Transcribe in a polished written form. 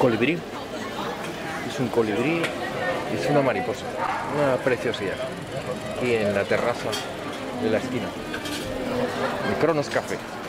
colibrí. Es un colibrí, es una mariposa, una preciosidad. Aquí en la terraza de la esquina. El Cronos Café.